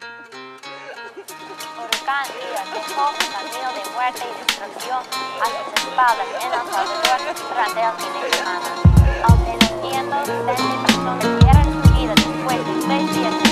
Huracán Ida dejó un camino de muerte y destrucción a sus espaldas en El Salvador durante el fin de semana. Al menos 170 personas pierden su vida después de 6 días